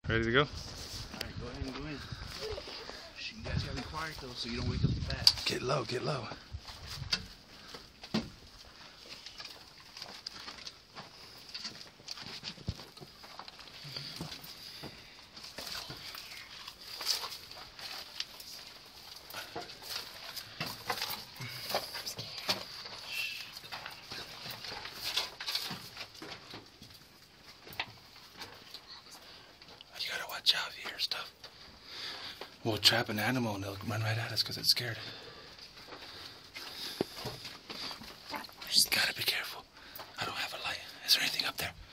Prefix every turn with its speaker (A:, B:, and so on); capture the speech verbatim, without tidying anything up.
A: Ready to go?
B: Alright, go ahead and go in. You guys gotta be quiet though, so you don't wake up the bats.
A: Get low, get low. You gotta watch out if you hear stuff. We'll trap an animal and they'll run right at us because it's scared. Just gotta be careful. I don't have a light. Is there anything up there?